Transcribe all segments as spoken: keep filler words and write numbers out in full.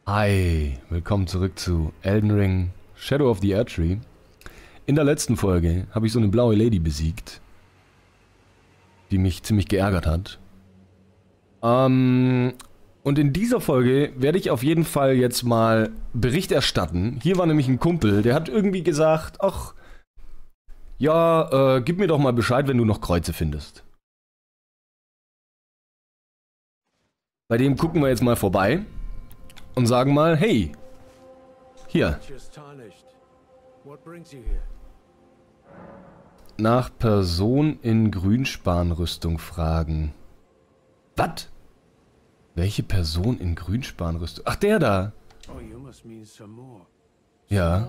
Hi, willkommen zurück zu Elden Ring Shadow of the Erdtree. In der letzten Folge habe ich so eine blaue Lady besiegt, die mich ziemlich geärgert hat. Ähm, und in dieser Folge werde ich auf jeden Fall jetzt mal Bericht erstatten. Hier war nämlich ein Kumpel, der hat irgendwie gesagt, ach, ja, äh, gib mir doch mal Bescheid, wenn du noch Kreuze findest. Bei dem gucken wir jetzt mal vorbei und sagen mal, hey, hier. Nach Person in Grünspanrüstung fragen. Was? Welche Person in Grünspanrüstung? Ach, der da. Ja.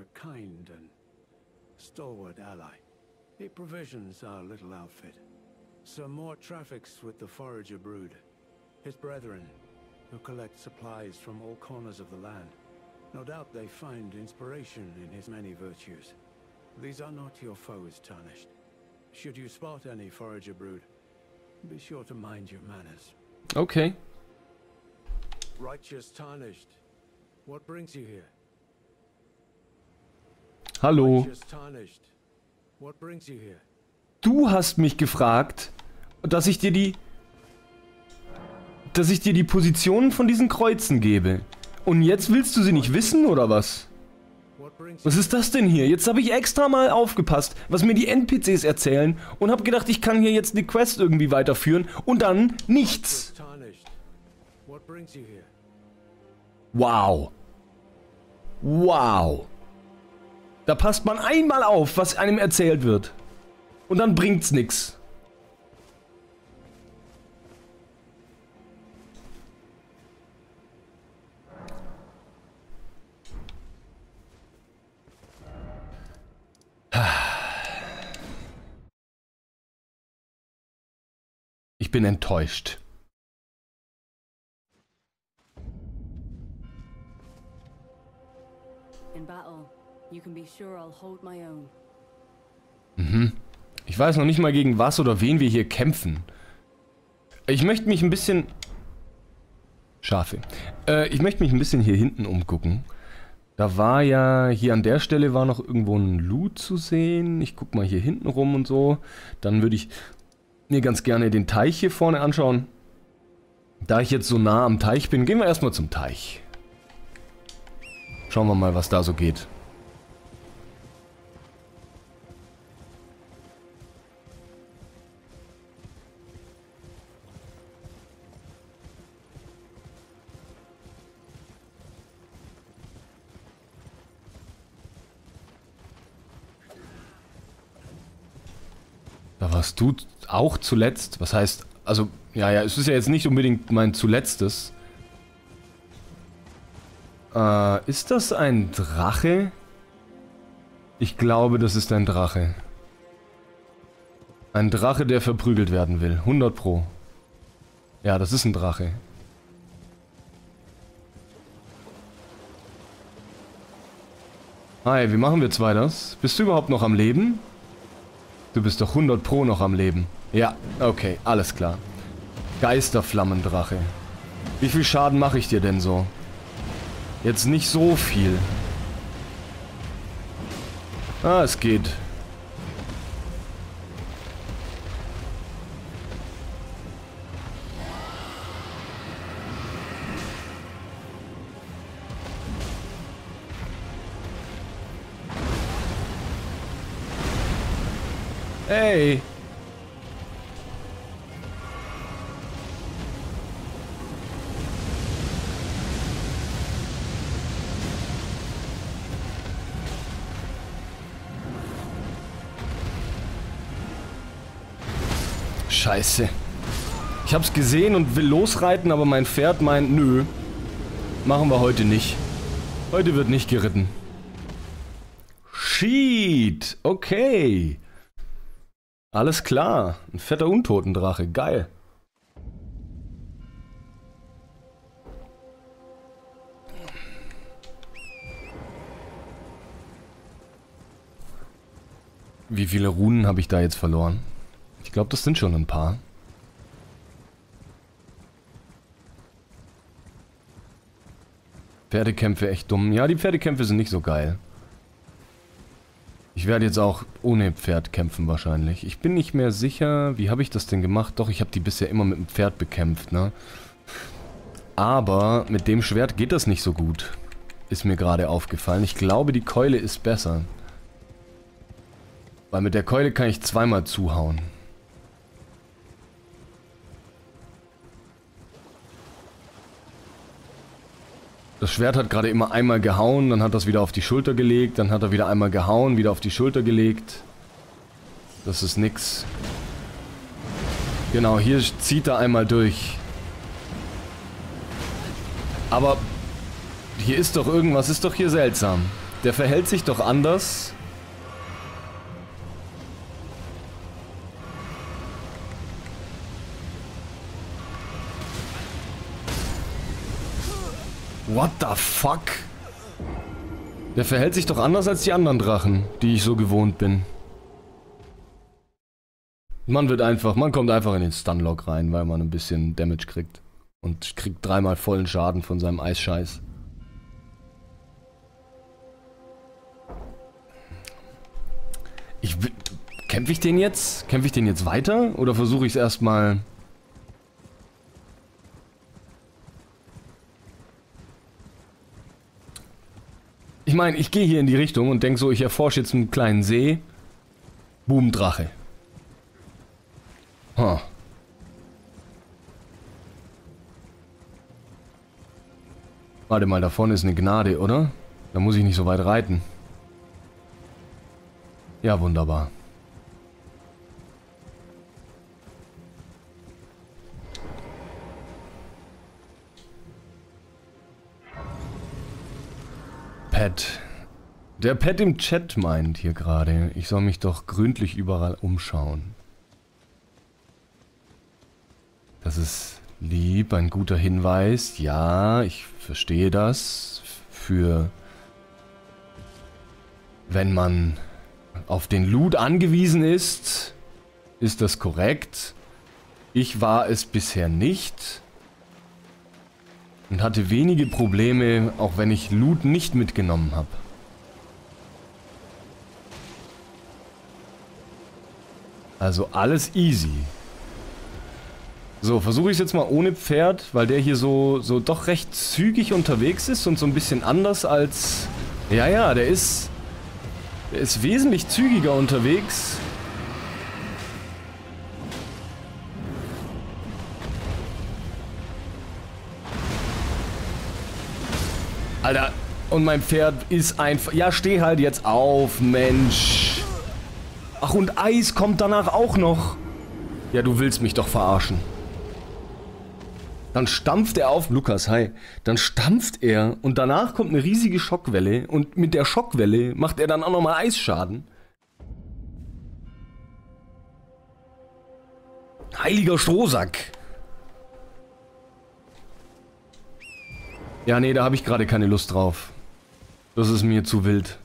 His brethren, who collect supplies from all corners of the land. No doubt they find inspiration in his many virtues. These are not your foes, Tarnished. Should you spot any forager brood, be sure to mind your manners. Okay. Righteous Tarnished, what brings you here? Hallo. Righteous Tarnished, what brings you here? Du hast mich gefragt, dass ich dir die... dass ich dir die Positionen von diesen Kreuzen gebe. Und jetzt willst du sie nicht wissen, oder was? Was ist das denn hier? Jetzt habe ich extra mal aufgepasst, was mir die N P Cs erzählen und habe gedacht, ich kann hier jetzt die Quest irgendwie weiterführen und dann nichts. Wow. Wow. Da passt man einmal auf, was einem erzählt wird. Und dann bringt's nix. Ich bin enttäuscht. Mhm. Ich weiß noch nicht mal, gegen was oder wen wir hier kämpfen. Ich möchte mich ein bisschen... Schafe. Äh, ich möchte mich ein bisschen hier hinten umgucken. Da war ja... Hier an der Stelle war noch irgendwo ein Loot zu sehen. Ich guck mal hier hinten rum und so. Dann würde ich... mir ganz gerne den Teich hier vorne anschauen. Da ich jetzt so nah am Teich bin, gehen wir erstmal zum Teich. Schauen wir mal, was da so geht. Da warst du auch zuletzt. Was heißt, also, ja, ja, es ist ja jetzt nicht unbedingt mein zuletztes. Äh, ist das ein Drache? Ich glaube, das ist ein Drache. Ein Drache, der verprügelt werden will. hundert Pro. Ja, das ist ein Drache. Hi, wie machen wir jetzt weiter? Bist du überhaupt noch am Leben? Du bist doch hundert Pro noch am Leben. Ja, okay, alles klar. Geisterflammendrache. Wie viel Schaden mache ich dir denn so? Jetzt nicht so viel. Ah, es geht. Hey! Scheiße. Ich hab's gesehen und will losreiten, aber mein Pferd meint, nö. Machen wir heute nicht. Heute wird nicht geritten. Shit! Okay. Alles klar. Ein fetter Untotendrache. Geil. Wie viele Runen habe ich da jetzt verloren? Ich glaube, das sind schon ein paar. Pferdekämpfe echt dumm. Ja, die Pferdekämpfe sind nicht so geil. Ich werde jetzt auch ohne Pferd kämpfen wahrscheinlich. Ich bin nicht mehr sicher, wie habe ich das denn gemacht? Doch, ich habe die bisher immer mit dem Pferd bekämpft, ne? Aber mit dem Schwert geht das nicht so gut. Ist mir gerade aufgefallen. Ich glaube, die Keule ist besser. Weil mit der Keule kann ich zweimal zuhauen. Das Schwert hat gerade immer einmal gehauen, dann hat das wieder auf die Schulter gelegt, dann hat er wieder einmal gehauen, wieder auf die Schulter gelegt. Das ist nix. Genau, hier zieht er einmal durch. Aber hier ist doch irgendwas, ist doch hier seltsam. Der verhält sich doch anders. What the fuck? Der verhält sich doch anders als die anderen Drachen, die ich so gewohnt bin. Man wird einfach, man kommt einfach in den Stunlock rein, weil man ein bisschen Damage kriegt. Und kriegt dreimal vollen Schaden von seinem Eisscheiß. Ich kämpfe ich den jetzt? Kämpfe ich den jetzt weiter? Oder versuche ich es erstmal... Ich meine, ich gehe hier in die Richtung und denke so, ich erforsche jetzt einen kleinen See. Boom, Drache. Huh. Warte mal, da vorne ist eine Gnade, oder? Da muss ich nicht so weit reiten. Ja, wunderbar. Pet. Der Pet im Chat meint hier gerade, ich soll mich doch gründlich überall umschauen. Das ist lieb, ein guter Hinweis. Ja, ich verstehe das. Für... Wenn man auf den Loot angewiesen ist, ist das korrekt. Ich war es bisher nicht. Und hatte wenige Probleme, auch wenn ich Loot nicht mitgenommen habe. Also alles easy. So, versuche ich es jetzt mal ohne Pferd, weil der hier so, so doch recht zügig unterwegs ist und so ein bisschen anders als... Ja, ja, der ist... Der ist wesentlich zügiger unterwegs. Alter, und mein Pferd ist einfach... Ja, steh halt jetzt auf, Mensch. Ach, und Eis kommt danach auch noch. Ja, du willst mich doch verarschen. Dann stampft er auf... Lukas, hi. Dann stampft er und danach kommt eine riesige Schockwelle. Und mit der Schockwelle macht er dann auch nochmal Eisschaden. Heiliger Strohsack. Ja, nee, da habe ich gerade keine Lust drauf. Das ist mir zu wild.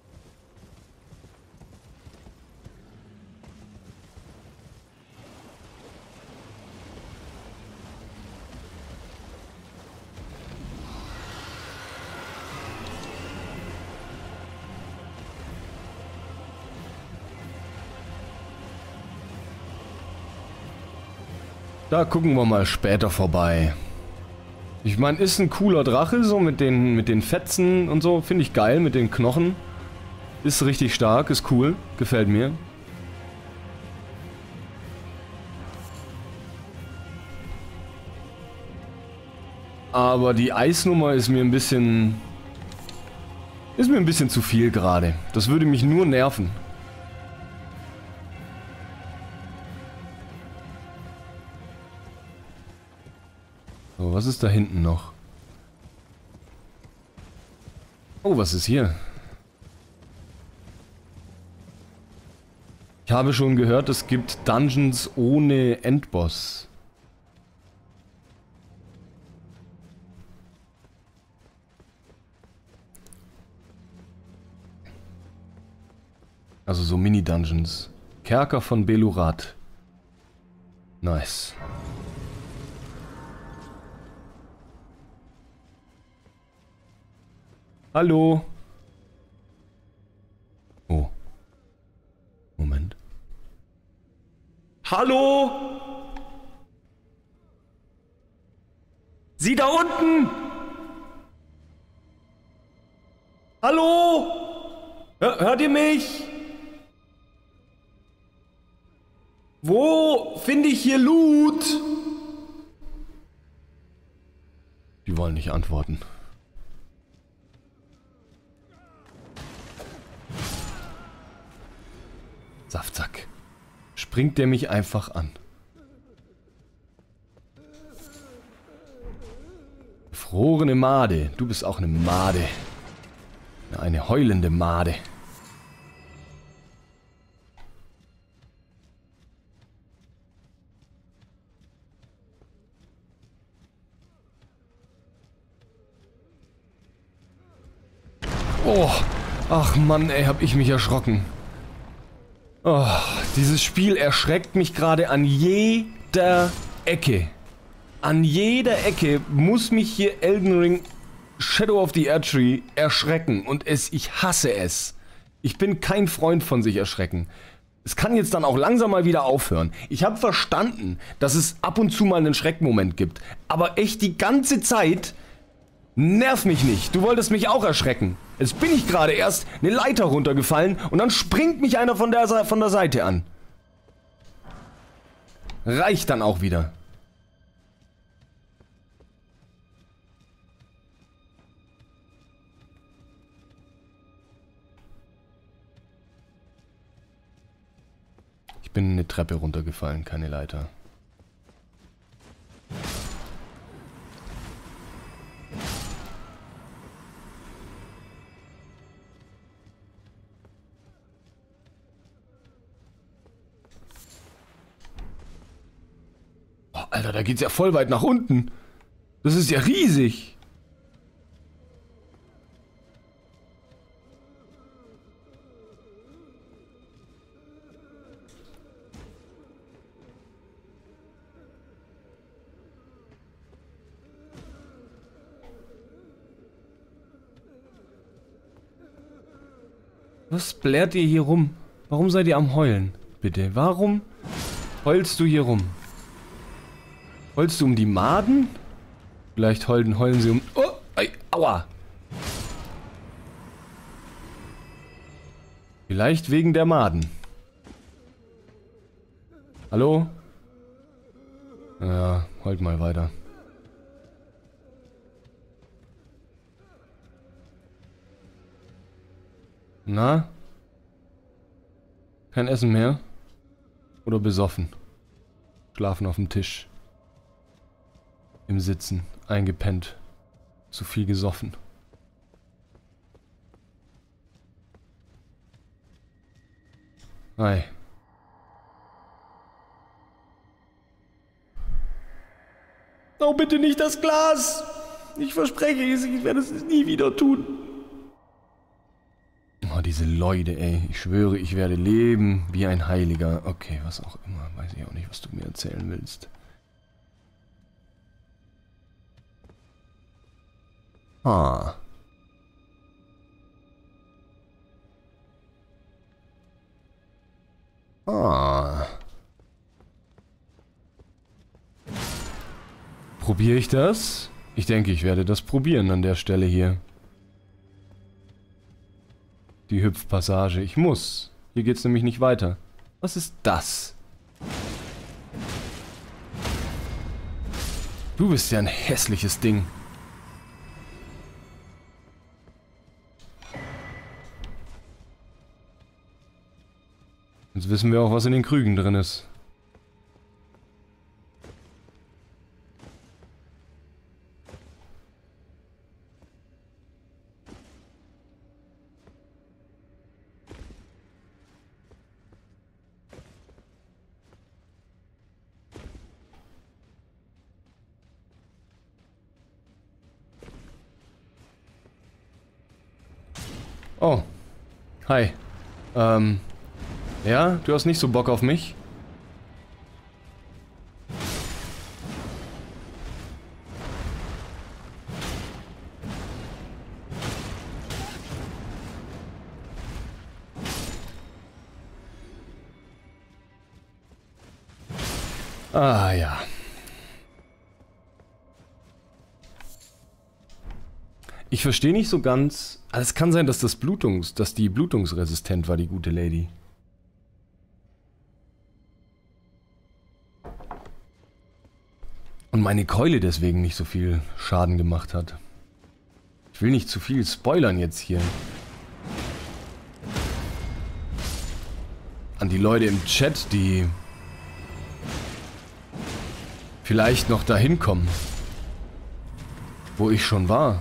Da gucken wir mal später vorbei. Ich meine, ist ein cooler Drache, so mit den, mit den Fetzen und so. Finde ich geil, mit den Knochen. Ist richtig stark, ist cool. Gefällt mir. Aber die Eisnummer ist mir ein bisschen... Ist mir ein bisschen zu viel gerade. Das würde mich nur nerven. So, was ist da hinten noch? Oh, was ist hier? Ich habe schon gehört, es gibt Dungeons ohne Endboss. Also so Mini-Dungeons. Kerker von Belurat. Nice. Hallo? Oh. Moment. Hallo? Sie da unten? Hallo? Hör, hört ihr mich? Wo finde ich hier Loot? Die wollen nicht antworten. Saftsack. Springt der mich einfach an. Gefrorene Made. Du bist auch eine Made. Eine heulende Made. Oh, ach Mann, ey, hab ich mich erschrocken. Oh, dieses Spiel erschreckt mich gerade an jeder Ecke. An jeder Ecke muss mich hier Elden Ring Shadow of the Erdtree erschrecken. Und es, ich hasse es. Ich bin kein Freund von sich erschrecken. Es kann jetzt dann auch langsam mal wieder aufhören. Ich habe verstanden, dass es ab und zu mal einen Schreckmoment gibt. Aber echt die ganze Zeit... Nerv mich nicht, du wolltest mich auch erschrecken. Jetzt bin ich gerade erst eine Leiter runtergefallen und dann springt mich einer von der, von der Seite an. Reicht dann auch wieder. Ich bin eine Treppe runtergefallen, keine Leiter. Alter, da geht's ja voll weit nach unten. Das ist ja riesig. Was blärt ihr hier rum? Warum seid ihr am Heulen? Bitte, warum heulst du hier rum? Heulst du um die Maden? Vielleicht heulen, heulen sie um... Oh, ei, aua! Vielleicht wegen der Maden. Hallo? Ja, heult mal weiter. Na? Kein Essen mehr? Oder besoffen? Schlafen auf dem Tisch. Im Sitzen, eingepennt, zu viel gesoffen. Ei. Oh, bitte nicht das Glas! Ich verspreche es, ich werde es nie wieder tun. Oh, diese Leute, ey. Ich schwöre, ich werde leben wie ein Heiliger. Okay, was auch immer. Weiß ich auch nicht, was du mir erzählen willst. Ah. Ah. Probiere ich das? Ich denke, ich werde das probieren an der Stelle hier. Die Hüpfpassage. Ich muss. Hier geht's nämlich nicht weiter. Was ist das? Du bist ja ein hässliches Ding. Jetzt wissen wir auch, was in den Krügen drin ist. Oh. Hi. Ähm... Ja, du hast nicht so Bock auf mich? Ah ja. Ich verstehe nicht so ganz. Also es kann sein, dass das Blutungs, dass die blutungsresistent war, die gute Lady. Und meine Keule deswegen nicht so viel Schaden gemacht hat. Ich will nicht zu viel spoilern jetzt hier. An die Leute im Chat, die vielleicht noch dahin kommen, wo ich schon war.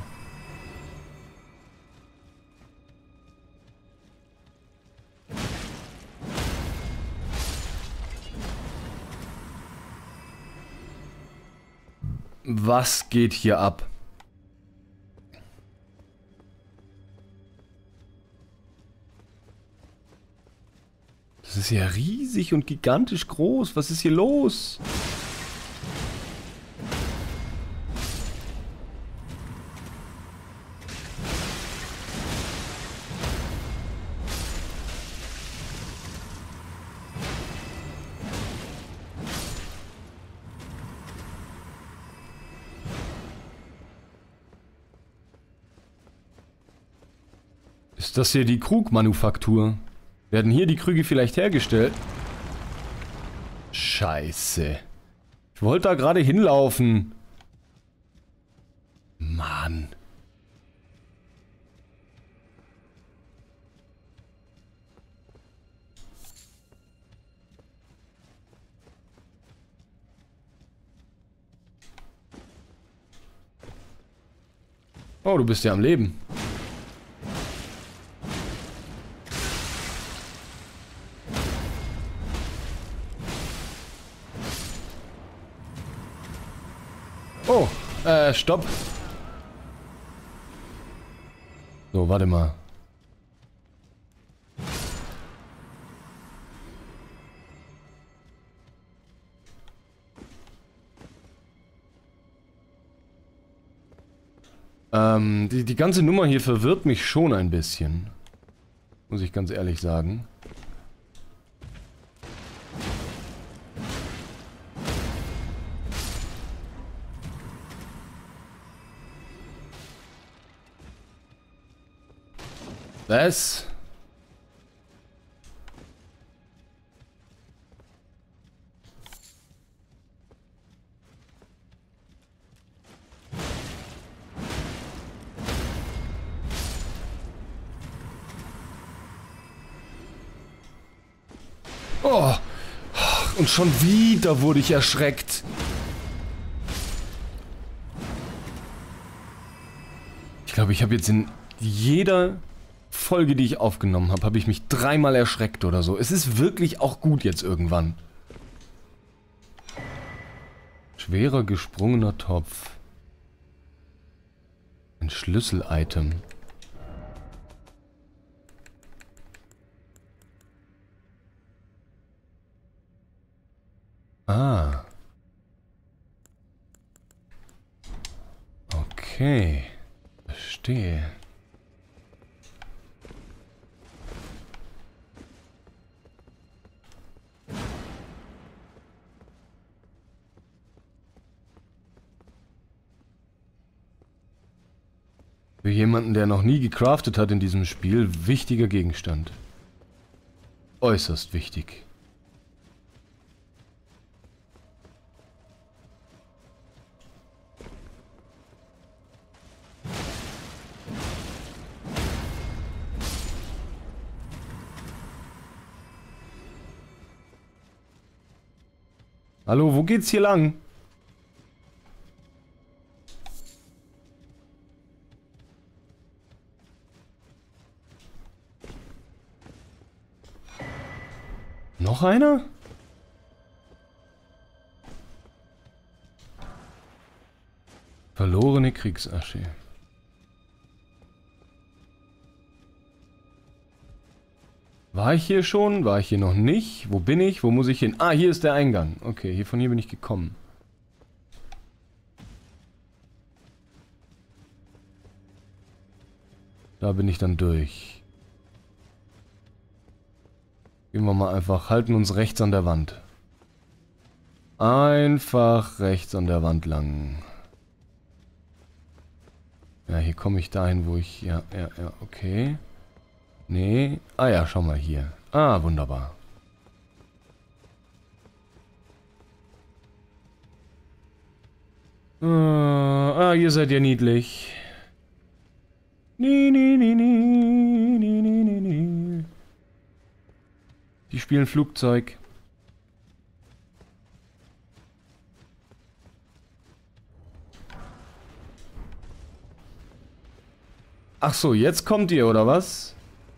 Was geht hier ab? Das ist ja riesig und gigantisch groß. Was ist hier los? Ist das hier die Krugmanufaktur? Werden hier die Krüge vielleicht hergestellt? Scheiße. Ich wollte da gerade hinlaufen. Mann. Oh, du bist ja am Leben. Oh, äh, stopp. So, warte mal. Ähm, die, die ganze Nummer hier verwirrt mich schon ein bisschen. Muss ich ganz ehrlich sagen. Was? Oh, und schon wieder wurde ich erschreckt. Ich glaube, ich habe jetzt in jeder Folge, die ich aufgenommen habe, habe ich mich dreimal erschreckt oder so. Es ist wirklich auch gut jetzt irgendwann. Schwerer gesprungener Topf. Ein Schlüssel-Item. Ah. Okay. Verstehe. Für jemanden, der noch nie gecraftet hat in diesem Spiel, wichtiger Gegenstand. Äußerst wichtig. Hallo, wo geht's hier lang? Noch einer? Verlorene Kriegsasche. War ich hier schon? War ich hier noch nicht? Wo bin ich? Wo muss ich hin? Ah, hier ist der Eingang. Okay, hier von hier bin ich gekommen. Da bin ich dann durch. Gehen wir mal einfach, halten uns rechts an der Wand. Einfach rechts an der Wand lang. Ja, hier komme ich dahin, wo ich... Ja, ja, ja, okay. Nee. Ah ja, schau mal hier. Ah, wunderbar. Ah, ihr seid ja niedlich. Nee, nee, nee, nee, nee, nee, nee, nee. Die spielen Flugzeug. Ach so, jetzt kommt ihr, oder was?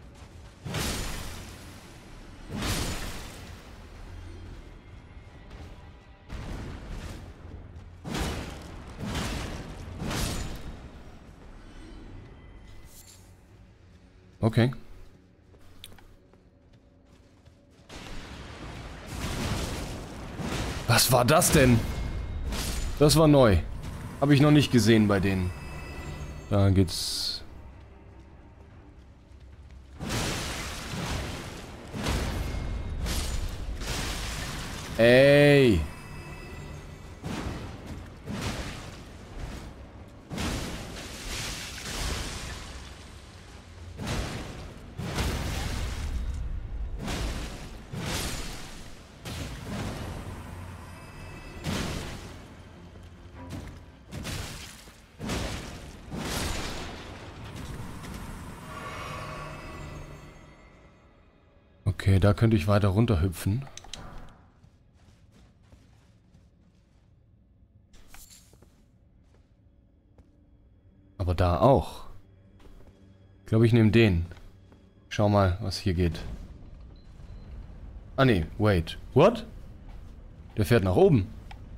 Okay. Was war das denn? Das war neu. Habe ich noch nicht gesehen bei denen. Da geht's... Ey! Okay, da könnte ich weiter runter hüpfen. Aber da auch. Ich glaube, ich nehme den. Schau mal, was hier geht. Ah, nee, wait. What? Der fährt nach oben.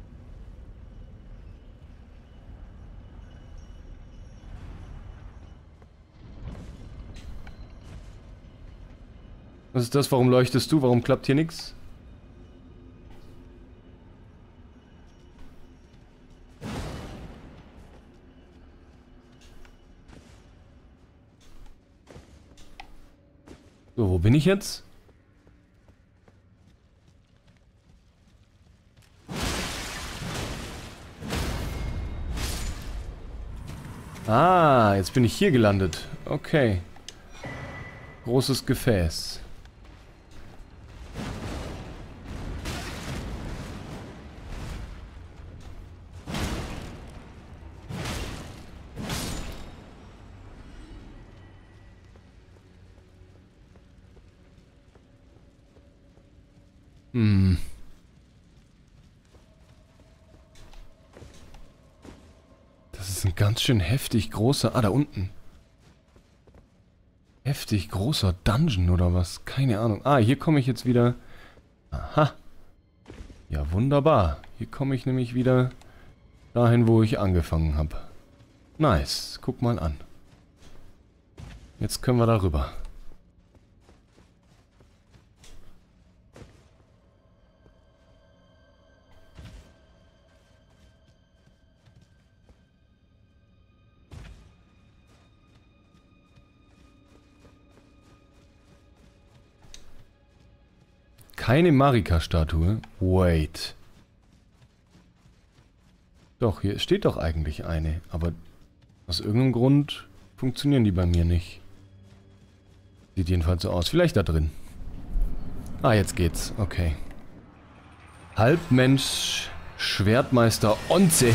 Was ist das? Warum leuchtest du? Warum klappt hier nichts? So, wo bin ich jetzt? Ah, jetzt bin ich hier gelandet. Okay. Großes Gefäß. Hm. Das ist ein ganz schön heftig großer... Ah, da unten. Heftig großer Dungeon oder was? Keine Ahnung. Ah, hier komme ich jetzt wieder... Aha. Ja, wunderbar. Hier komme ich nämlich wieder dahin, wo ich angefangen habe. Nice. Guck mal an. Jetzt können wir da rüber. Keine Marika-Statue. Wait. Doch, hier steht doch eigentlich eine. Aber aus irgendeinem Grund funktionieren die bei mir nicht. Sieht jedenfalls so aus. Vielleicht da drin. Ah, jetzt geht's. Okay. Halbmensch, Schwertmeister Onze.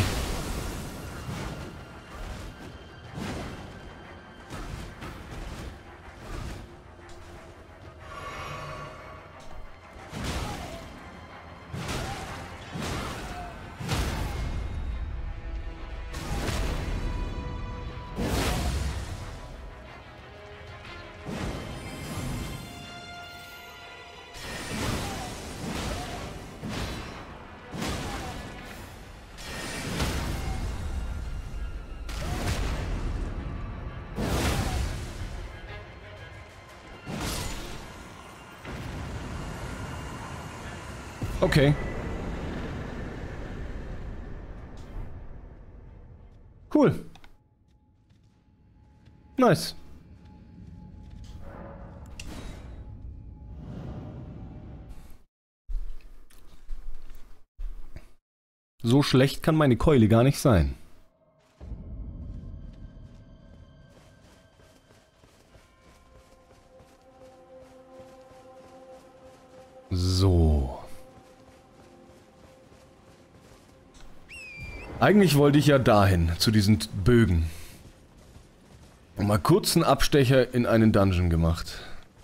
Okay. Cool. Nice. So schlecht kann meine Keule gar nicht sein. So. Eigentlich wollte ich ja dahin, zu diesen Bögen. Und mal kurz einen Abstecher in einen Dungeon gemacht.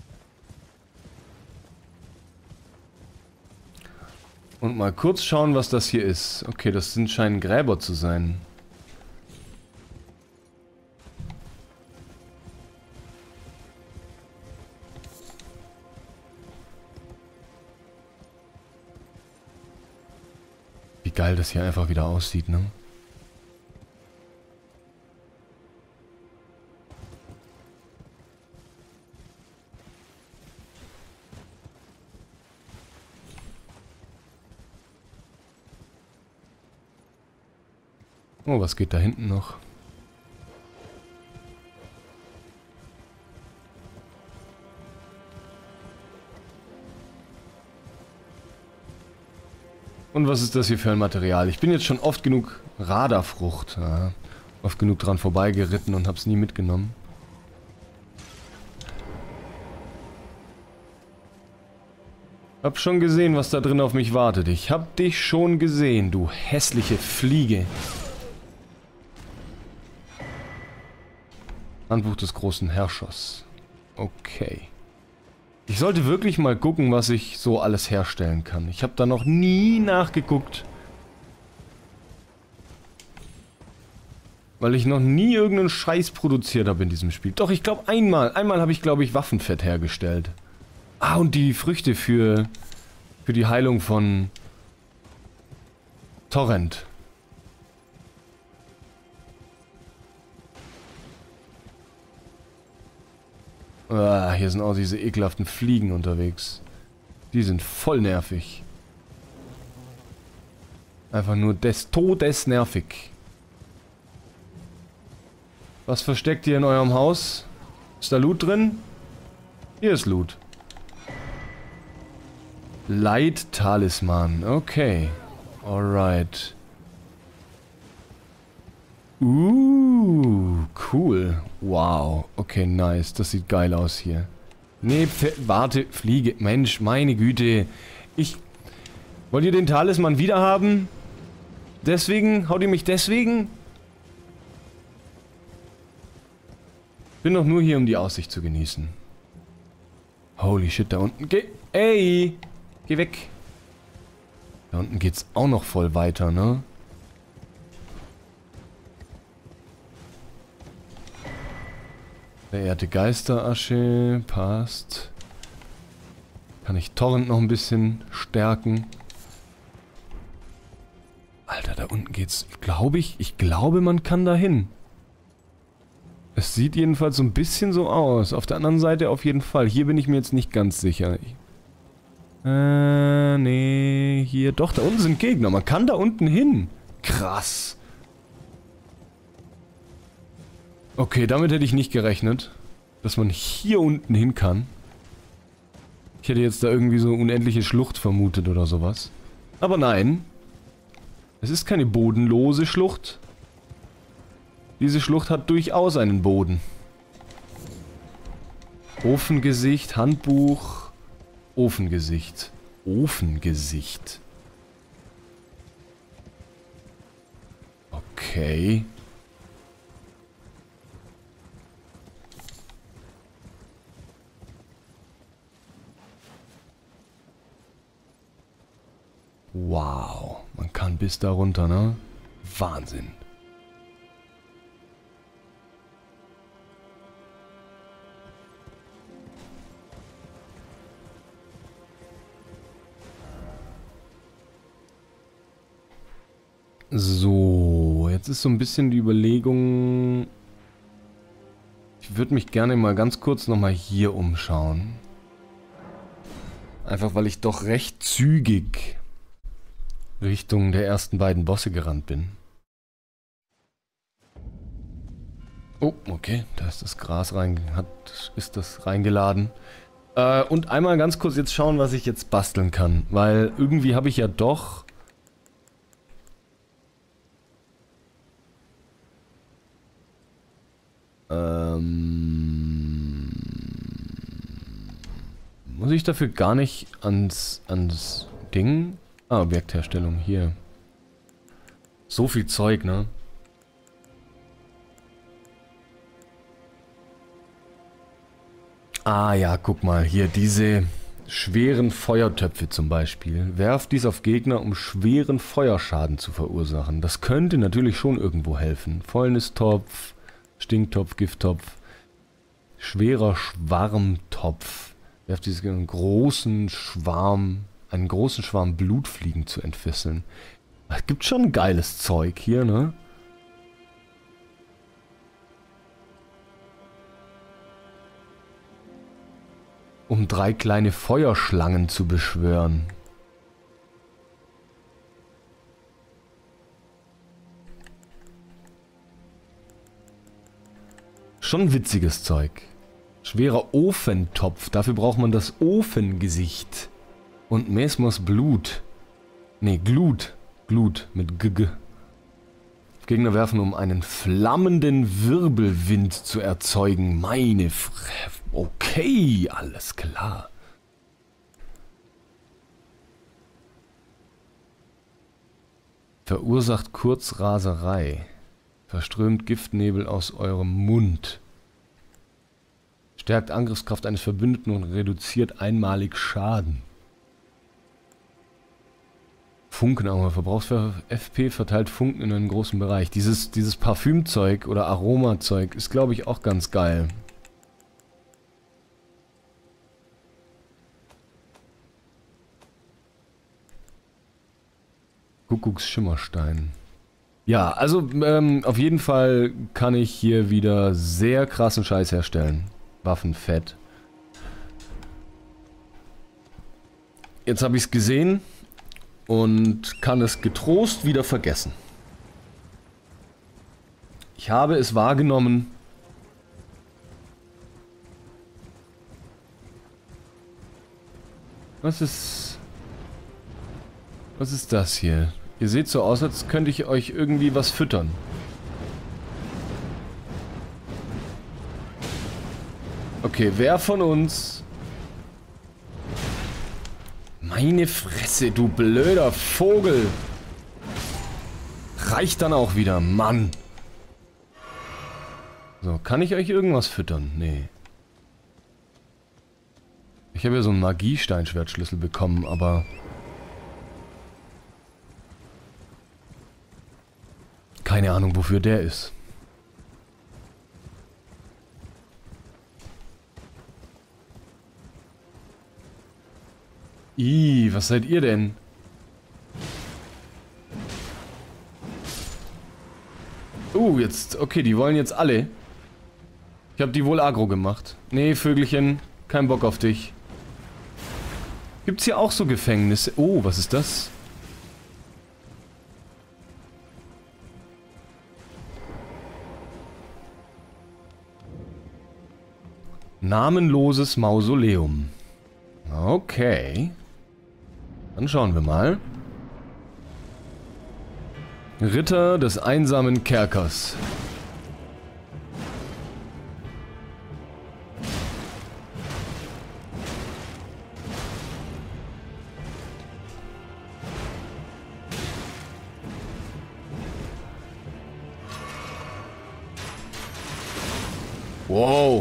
Und mal kurz schauen, was das hier ist. Okay, das sind, scheinen Gräber zu sein. Wie geil das hier einfach wieder aussieht, ne? Oh, was geht da hinten noch? Und was ist das hier für ein Material? Ich bin jetzt schon oft genug Radarfrucht, ja, oft genug dran vorbeigeritten und hab's nie mitgenommen. Hab schon gesehen, was da drin auf mich wartet. Ich hab dich schon gesehen, du hässliche Fliege. Handbuch des großen Herrschers. Okay. Ich sollte wirklich mal gucken, was ich so alles herstellen kann. Ich habe da noch nie nachgeguckt. Weil ich noch nie irgendeinen Scheiß produziert habe in diesem Spiel. Doch, ich glaube einmal. Einmal habe ich, glaube ich, Waffenfett hergestellt. Ah, und die Früchte für, für die Heilung von Torrent. Ah, hier sind auch diese ekelhaften Fliegen unterwegs. Die sind voll nervig. Einfach nur des Todes nervig. Was versteckt ihr in eurem Haus? Ist da Loot drin? Hier ist Loot. Light-Talisman. Okay. Alright. Uh, cool. Wow. Okay, nice. Das sieht geil aus hier. Nee, Pfe warte, Fliege. Mensch, meine Güte. Ich... Wollt ihr den Talisman wieder haben? Deswegen? Haut ihr mich deswegen? Bin doch nur hier, um die Aussicht zu genießen. Holy shit, da unten... Geh... Ey! Geh weg. Da unten geht's auch noch voll weiter, ne? Verehrte Geisterasche, passt. Kann ich Torrent noch ein bisschen stärken. Alter, da unten geht's, glaube ich, ich glaube, man kann da hin. Es sieht jedenfalls so ein bisschen so aus. Auf der anderen Seite auf jeden Fall. Hier bin ich mir jetzt nicht ganz sicher. Äh, nee, hier, doch, da unten sind Gegner. Man kann da unten hin. Krass. Okay, damit hätte ich nicht gerechnet, dass man hier unten hin kann. Ich hätte jetzt da irgendwie so unendliche Schlucht vermutet oder sowas. Aber nein. Es ist keine bodenlose Schlucht. Diese Schlucht hat durchaus einen Boden. Ofengesicht, Handbuch. Ofengesicht. Ofengesicht. Okay. Wow, man kann bis da runter, ne? Wahnsinn. So, jetzt ist so ein bisschen die Überlegung... Ich würde mich gerne mal ganz kurz nochmal hier umschauen. Einfach weil ich doch recht zügig Richtung der ersten beiden Bosse gerannt bin. Oh, okay, da ist das Gras rein, hat, ist das reingeladen. Äh, und einmal ganz kurz jetzt schauen, was ich jetzt basteln kann, weil irgendwie habe ich ja doch Ähm, muss ich dafür gar nicht ans, ans Ding? Ah, Objektherstellung, hier. So viel Zeug, ne? Ah ja, guck mal, hier diese schweren Feuertöpfe zum Beispiel. Werft dies auf Gegner, um schweren Feuerschaden zu verursachen. Das könnte natürlich schon irgendwo helfen. Fäulnistopf, Stinktopf, Gifttopf, schwerer Schwarmtopf. Werft diesen großen Schwarm, einen großen Schwarm Blutfliegen zu entfesseln. Es gibt schon geiles Zeug hier, ne? Um drei kleine Feuerschlangen zu beschwören. Schon witziges Zeug. Schwerer Ofentopf. Dafür braucht man das Ofengesicht. Und Mesmos Blut. Ne, Glut. Glut mit G G. Gegner werfen, um einen flammenden Wirbelwind zu erzeugen. Meine Fresse. Okay, alles klar. Verursacht Kurzraserei. Verströmt Giftnebel aus eurem Mund. Stärkt Angriffskraft eines Verbündeten und reduziert einmalig Schaden. Funkenauge. Verbrauchs F P verteilt Funken in einen großen Bereich. Dieses, dieses Parfümzeug oder Aromazeug ist, glaube ich, auch ganz geil. Kuckucksschimmerstein. Ja, also ähm, auf jeden Fall kann ich hier wieder sehr krassen Scheiß herstellen. Waffenfett. Jetzt habe ich es gesehen und kann es getrost wieder vergessen. Ich habe es wahrgenommen. Was ist... Was ist das hier? Ihr seht so aus, als könnte ich euch irgendwie was füttern. Okay, wer von uns... Meine Fresse, du blöder Vogel! Reicht dann auch wieder, Mann! So, kann ich euch irgendwas füttern? Nee. Ich habe ja so einen Magiesteinschwertschlüssel bekommen, aber... Keine Ahnung, wofür der ist. Ih, was seid ihr denn? Uh, jetzt... Okay, die wollen jetzt alle. Ich habe die wohl aggro gemacht. Nee, Vögelchen, kein Bock auf dich. Gibt's hier auch so Gefängnisse? Oh, was ist das? Namenloses Mausoleum. Okay. Dann schauen wir mal. Ritter des einsamen Kerkers. Wow.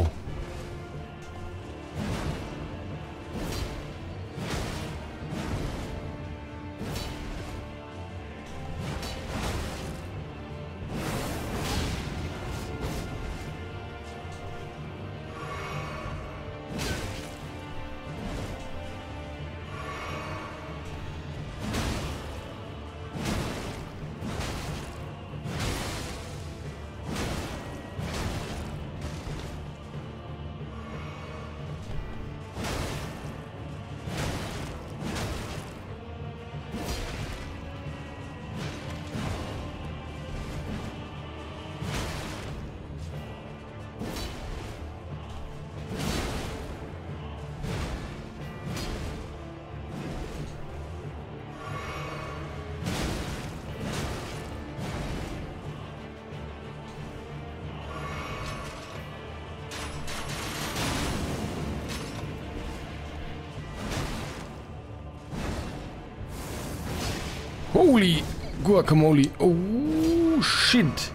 Holy Guacamole. Oh, shit.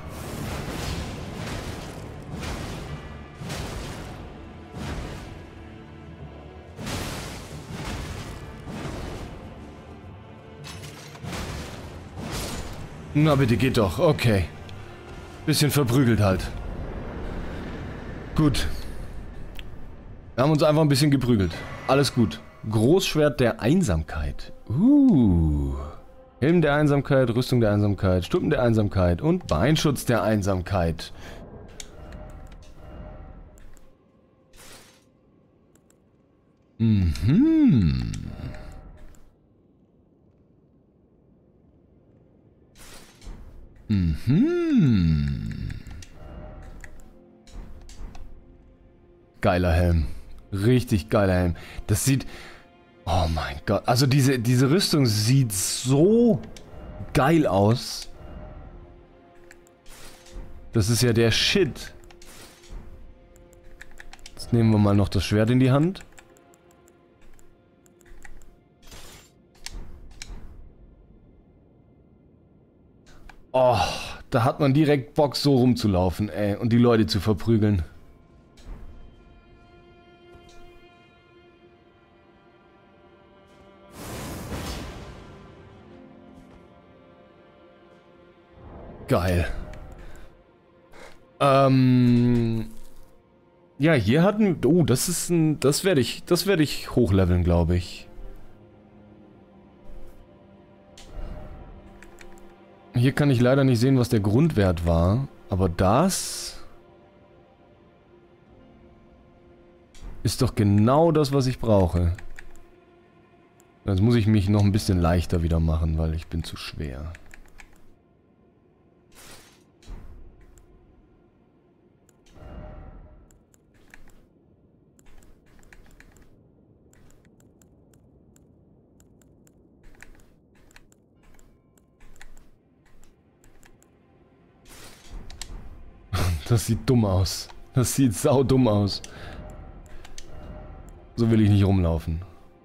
Na bitte, geht doch. Okay. Bisschen verprügelt halt. Gut. Wir haben uns einfach ein bisschen geprügelt. Alles gut. Großschwert der Einsamkeit. Uh. Helm der Einsamkeit, Rüstung der Einsamkeit, Stuppen der Einsamkeit und Beinschutz der Einsamkeit. Mhm. Mhm. Geiler Helm. Richtig geiler Helm. Das sieht... Oh mein Gott. Also diese, diese Rüstung sieht so geil aus. Das ist ja der Shit. Jetzt nehmen wir mal noch das Schwert in die Hand. Oh, da hat man direkt Bock, so rumzulaufen, ey, und die Leute zu verprügeln. Geil. Ähm... Ja, hier hatten... Oh, das ist ein... Das werde ich... Das werde ich hochleveln, glaube ich. Hier kann ich leider nicht sehen, was der Grundwert war. Aber das... ist doch genau das, was ich brauche. Jetzt muss ich mich noch ein bisschen leichter wieder machen, weil ich bin zu schwer. Das sieht dumm aus. Das sieht sau dumm aus. So will ich nicht rumlaufen.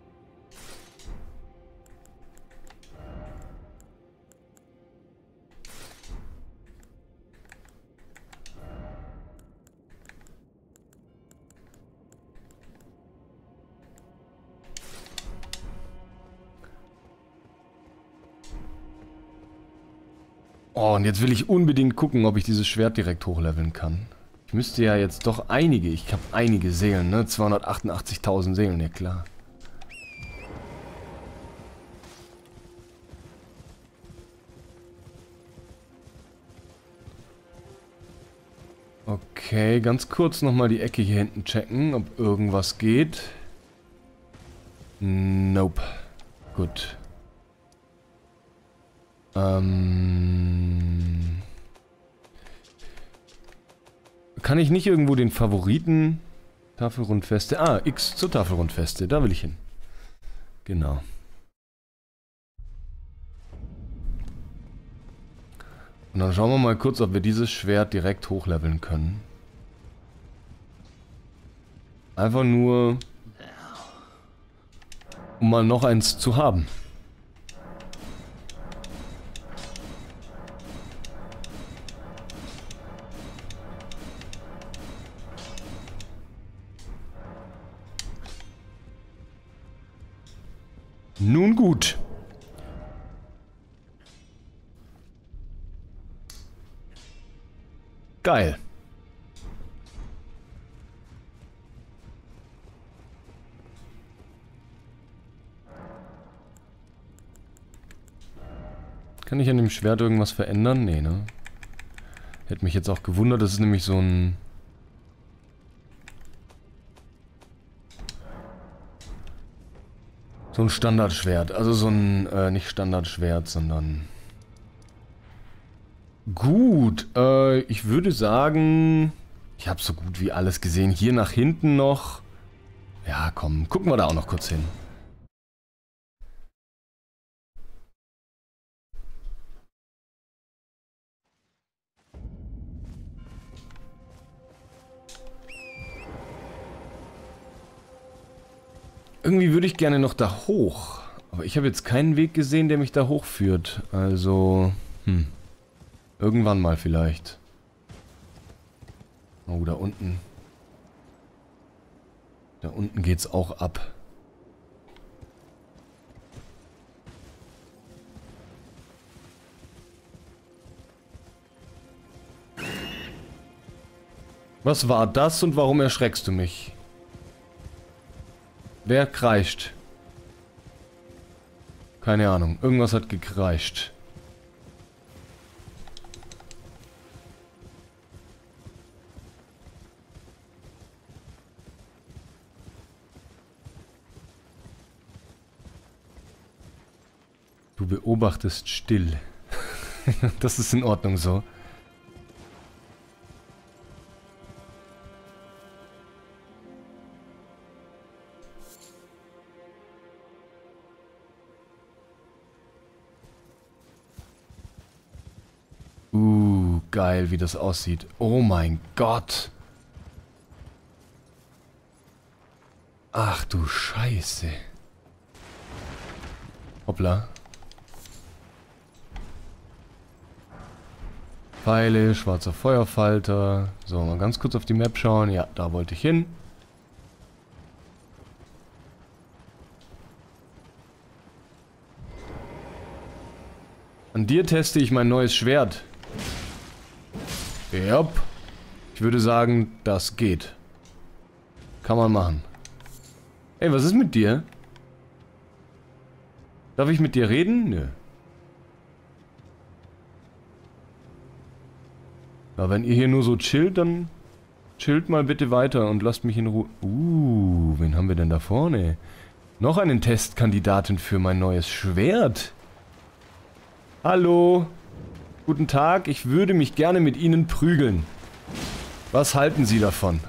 Oh, und jetzt will ich unbedingt gucken, ob ich dieses Schwert direkt hochleveln kann. Ich müsste ja jetzt doch einige, ich habe einige Seelen, ne? zweihundertachtundachtzigtausend Seelen, ja klar. Okay, ganz kurz nochmal die Ecke hier hinten checken, ob irgendwas geht. Nope. Gut. Ähm... Kann ich nicht irgendwo den Favoriten... Tafelrundfeste... Ah, X zur Tafelrundfeste. Da will ich hin. Genau. Und dann schauen wir mal kurz, ob wir dieses Schwert direkt hochleveln können. Einfach nur... um mal noch eins zu haben. Nun gut. Geil. Kann ich an dem Schwert irgendwas verändern? Nee, ne? Hätte mich jetzt auch gewundert, das ist nämlich so ein... So ein Standardschwert, also so ein, äh, nicht Standardschwert, sondern... Gut, äh, ich würde sagen... Ich habe so gut wie alles gesehen. Hier nach hinten noch... Ja, komm, gucken wir da auch noch kurz hin. Irgendwie würde ich gerne noch da hoch. Aber ich habe jetzt keinen Weg gesehen, der mich da hochführt. Also, hm. Irgendwann mal vielleicht. Oh, da unten. Da unten geht's auch ab. Was war das und warum erschreckst du mich? Wer kreischt? Keine Ahnung. Irgendwas hat gekreischt. Du beobachtest still. Das ist in Ordnung so. Uh, geil, wie das aussieht. Oh mein Gott. Ach du Scheiße. Hoppla. Pfeile, schwarzer Feuerfalter. So, mal ganz kurz auf die Map schauen. Ja, da wollte ich hin. An dir teste ich mein neues Schwert. Ja. Ich würde sagen, das geht. Kann man machen. Ey, was ist mit dir? Darf ich mit dir reden? Nö. Aber wenn ihr hier nur so chillt, dann chillt mal bitte weiter und lasst mich in Ruhe. Uh, wen haben wir denn da vorne? Noch einen Testkandidaten für mein neues Schwert. Hallo. Guten Tag, ich würde mich gerne mit Ihnen prügeln. Was halten Sie davon?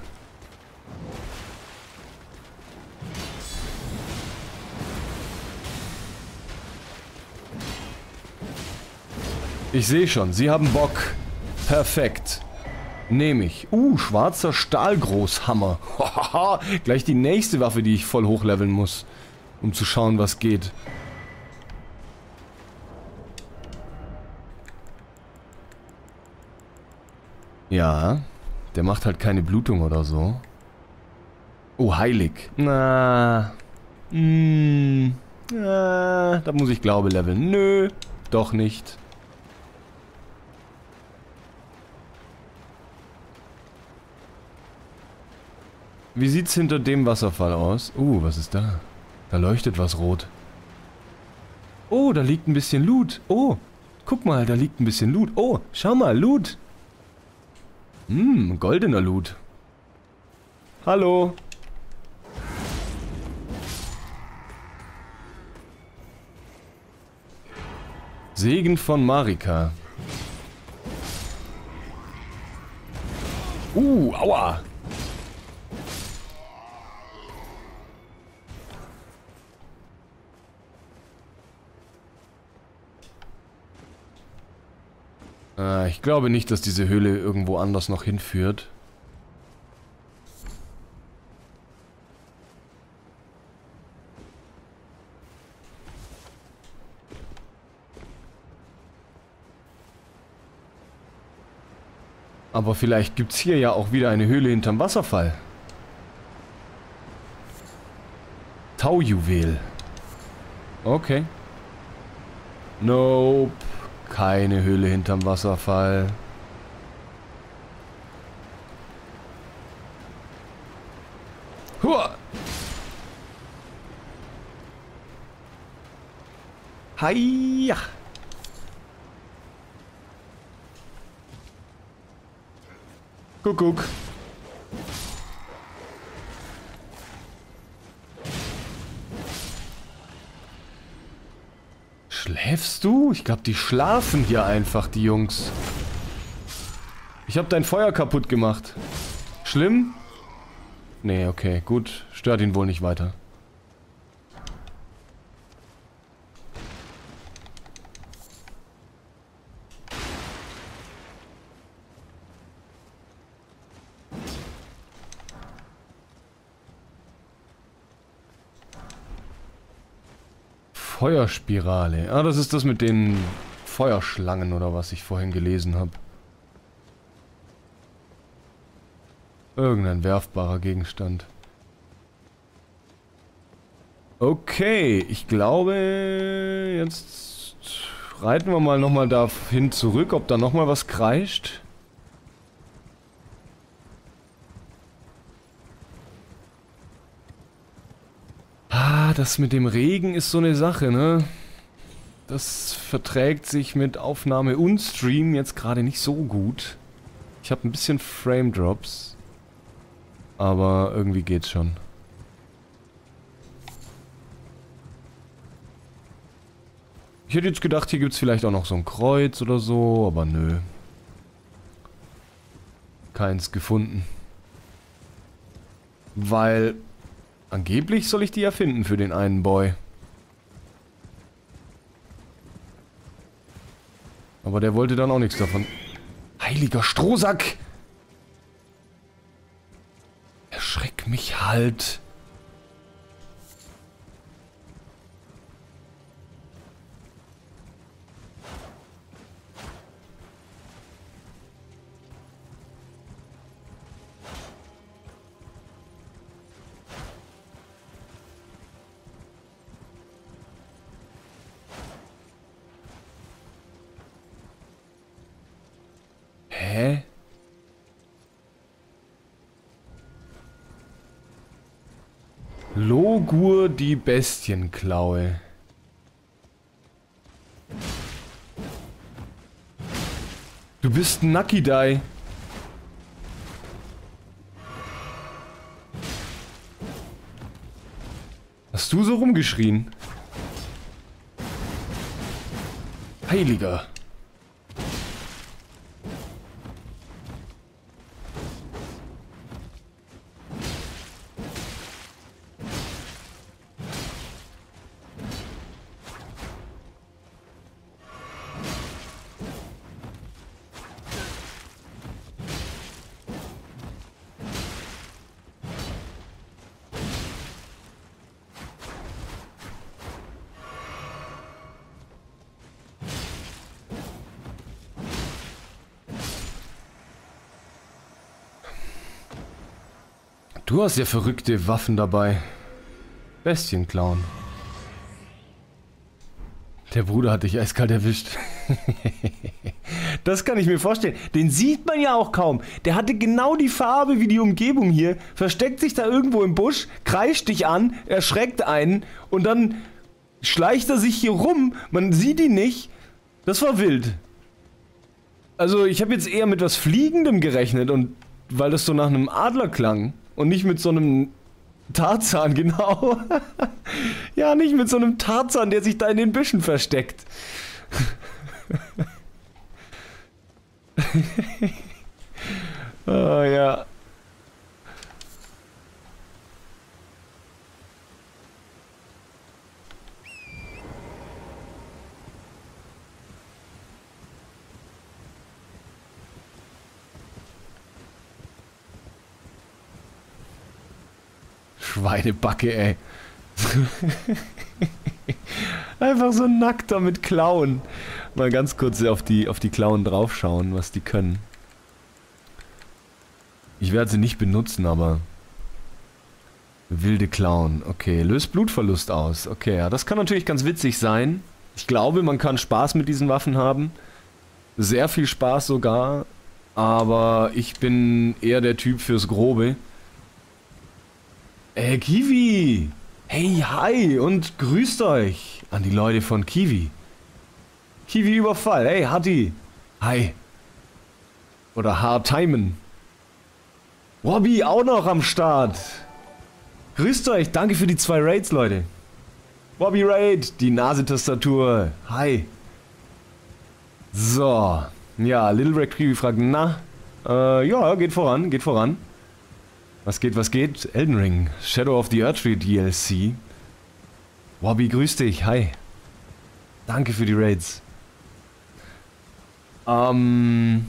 Ich sehe schon, Sie haben Bock. Perfekt. Nehme ich. Uh, schwarzer Stahlgroßhammer. Hahaha, gleich die nächste Waffe, die ich voll hochleveln muss. Um zu schauen, was geht. Ja, der macht halt keine Blutung oder so. Oh, heilig. Na, mh, na, da muss ich Glaube leveln. Nö, doch nicht. Wie sieht's hinter dem Wasserfall aus? Uh, was ist da? Da leuchtet was rot. Oh, da liegt ein bisschen Loot. Oh, guck mal, da liegt ein bisschen Loot. Oh, schau mal, Loot. Hm, goldener Loot. Hallo. Segen von Marika. Uh, aua. Äh, ich glaube nicht, dass diese Höhle irgendwo anders noch hinführt. Aber vielleicht gibt's hier ja auch wieder eine Höhle hinterm Wasserfall. Taujuwel. Okay. Nope. Keine Höhle hinterm Wasserfall. Hua! Haia! Kuckuck. Schläfst du? Ich glaube, die schlafen hier einfach, die Jungs. Ich habe dein Feuer kaputt gemacht. Schlimm? Nee, okay, gut. Stört ihn wohl nicht weiter. Feuerspirale. Ah, das ist das mit den Feuerschlangen oder was ich vorhin gelesen habe. Irgendein werfbarer Gegenstand. Okay, ich glaube, jetzt reiten wir mal nochmal dahin zurück, ob da nochmal was kreischt. Ah, das mit dem Regen ist so eine Sache, ne? Das verträgt sich mit Aufnahme und Stream jetzt gerade nicht so gut. Ich habe ein bisschen Frame Drops. Aber irgendwie geht's schon. Ich hätte jetzt gedacht, hier gibt's vielleicht auch noch so ein Kreuz oder so, aber nö. Keins gefunden. Weil angeblich soll ich die ja finden für den einen Boy. Aber der wollte dann auch nichts davon. Heiliger Strohsack! Erschreck mich halt. Hä? Logur die Bestienklaue. Du bist ein Nakidai. Hast du so rumgeschrien? Heiliger. Du hast ja verrückte Waffen dabei. Bestienklauen. Der Bruder hat dich eiskalt erwischt. Das kann ich mir vorstellen. Den sieht man ja auch kaum. Der hatte genau die Farbe wie die Umgebung hier. Versteckt sich da irgendwo im Busch, kreischt dich an, erschreckt einen und dann schleicht er sich hier rum. Man sieht ihn nicht. Das war wild. Also ich habe jetzt eher mit was Fliegendem gerechnet und weil das so nach einem Adler klang. Und nicht mit so einem Tarzan, genau. Ja, nicht mit so einem Tarzan, der sich da in den Büschen versteckt. Oh ja. Schweinebacke, ey. Einfach so nackt da mit Klauen. Mal ganz kurz auf die, auf die Klauen draufschauen, was die können. Ich werde sie nicht benutzen, aber... Wilde Klauen. Okay, löst Blutverlust aus. Okay, ja, das kann natürlich ganz witzig sein. Ich glaube, man kann Spaß mit diesen Waffen haben. Sehr viel Spaß sogar. Aber ich bin eher der Typ fürs Grobe. Hey, Kiwi! Hey, hi und grüßt euch an die Leute von Kiwi. Kiwi Überfall. Hey, Hatti. Hi. Oder Hardtimen. Robby auch noch am Start. Grüßt euch. Danke für die zwei Raids, Leute. Robby Raid. Die Nasetastatur. Hi. So. Ja, Little Red Kiwi fragt, na? Äh, ja, geht voran, geht voran. Was geht, was geht? Elden Ring, Shadow of the Erdtree D L C. Wobby, grüß dich, hi. Danke für die Raids. Ähm...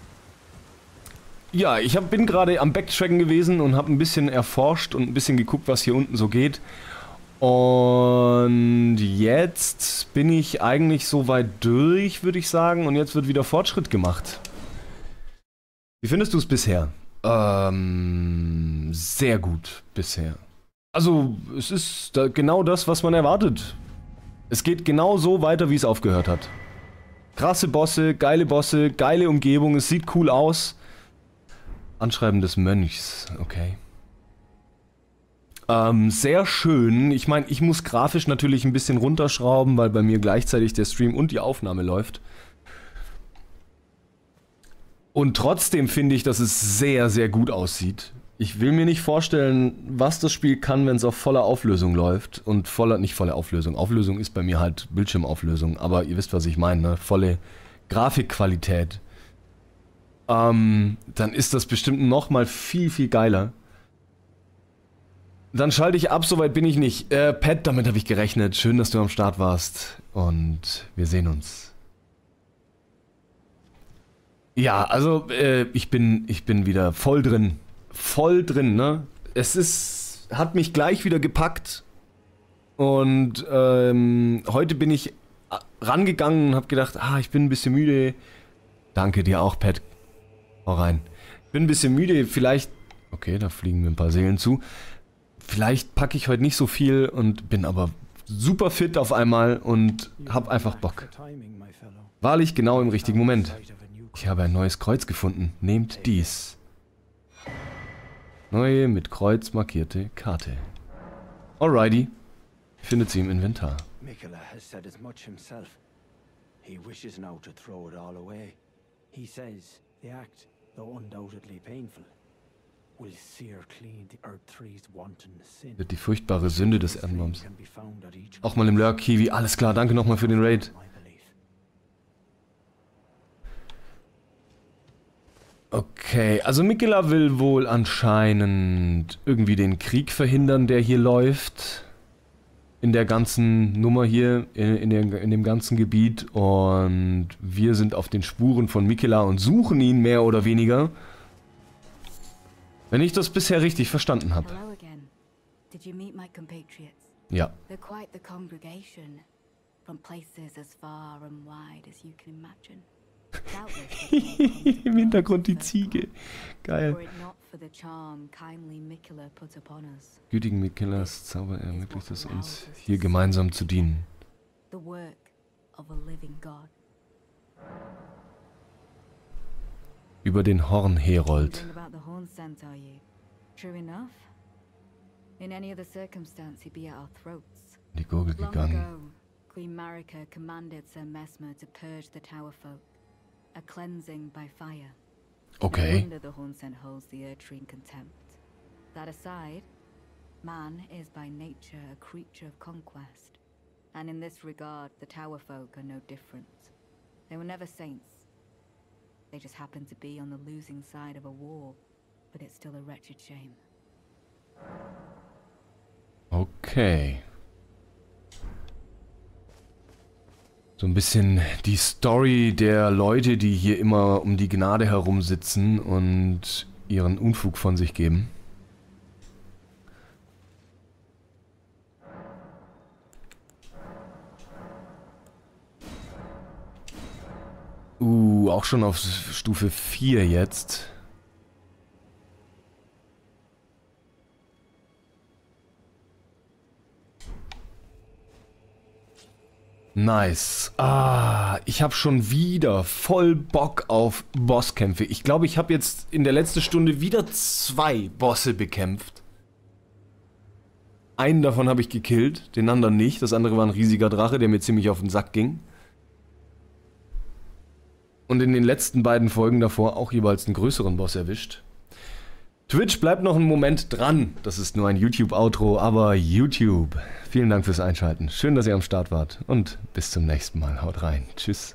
Ja, ich hab, bin gerade am Backtracken gewesen und habe ein bisschen erforscht und ein bisschen geguckt, was hier unten so geht. Und jetzt bin ich eigentlich so weit durch, würde ich sagen. Und jetzt wird wieder Fortschritt gemacht. Wie findest du es bisher? Ähm, sehr gut bisher. Also, es ist da genau das, was man erwartet. Es geht genau so weiter, wie es aufgehört hat. Krasse Bosse, geile Bosse, geile Umgebung, es sieht cool aus. Anschreiben des Mönchs, okay. Ähm, sehr schön. Ich meine, ich muss grafisch natürlich ein bisschen runterschrauben, weil bei mir gleichzeitig der Stream und die Aufnahme läuft. Und trotzdem finde ich, dass es sehr, sehr gut aussieht. Ich will mir nicht vorstellen, was das Spiel kann, wenn es auf voller Auflösung läuft. Und voller, nicht volle Auflösung. Auflösung ist bei mir halt Bildschirmauflösung. Aber ihr wisst, was ich meine, ne? Volle Grafikqualität. Ähm, dann ist das bestimmt nochmal viel, viel geiler. Dann schalte ich ab, soweit bin ich nicht. Äh, Pat, damit habe ich gerechnet. Schön, dass du am Start warst. Und wir sehen uns. Ja, also, äh, ich bin, ich bin wieder voll drin. Voll drin, ne? Es ist, hat mich gleich wieder gepackt. Und, ähm, heute bin ich rangegangen und habe gedacht, ah, ich bin ein bisschen müde. Danke dir auch, Pat. Hau rein. Ich bin ein bisschen müde, vielleicht... Okay, da fliegen mir ein paar Seelen zu. Vielleicht packe ich heute nicht so viel und bin aber super fit auf einmal und hab einfach Bock. Wahrlich genau im richtigen Moment. Ich habe ein neues Kreuz gefunden. Nehmt dies. Neue mit Kreuz markierte Karte. Alrighty. Findet sie im Inventar. Mikola has said as much himself. He wishes now to throw it all away. He says the act, though undoubtedly painful, will sear clean the Earth Three's wanton sin. Wird die furchtbare Sünde des Erdbaums. Auch mal im Lurk, Kiwi. Alles klar, danke nochmal für den Raid. Okay, also Mikola will wohl anscheinend irgendwie den Krieg verhindern, der hier läuft. In der ganzen Nummer hier, in, in, der, in dem ganzen Gebiet. Und wir sind auf den Spuren von Mikola und suchen ihn mehr oder weniger. Wenn ich das bisher richtig verstanden habe. Ja. Im Hintergrund die Ziege. Geil. Gütigen Mikolas Zauber ermöglicht es uns, hier gemeinsam zu dienen. Über den Hornherold. Die Gurgel gegangen. Queen Marika commanded Sir Messmer to purge the Tower folk. A cleansing by fire. Okay. No wonder the Hornsent holds the Erdtree in contempt. That aside, man is by nature a creature of conquest. And in this regard, the Tower folk are no different. They were never saints. They just happened to be on the losing side of a war. But it's still a wretched shame. Okay. So ein bisschen die Story der Leute, die hier immer um die Gnade herum sitzen und ihren Unfug von sich geben. Uh, auch schon auf Stufe vier jetzt. Nice. Ah, ich habe schon wieder voll Bock auf Bosskämpfe. Ich glaube, ich habe jetzt in der letzten Stunde wieder zwei Bosse bekämpft. Einen davon habe ich gekillt, den anderen nicht. Das andere war ein riesiger Drache, der mir ziemlich auf den Sack ging. Und in den letzten beiden Folgen davor auch jeweils einen größeren Boss erwischt. Twitch bleibt noch einen Moment dran. Das ist nur ein YouTube-Outro, aber YouTube. Vielen Dank fürs Einschalten. Schön, dass ihr am Start wart. Und bis zum nächsten Mal. Haut rein. Tschüss.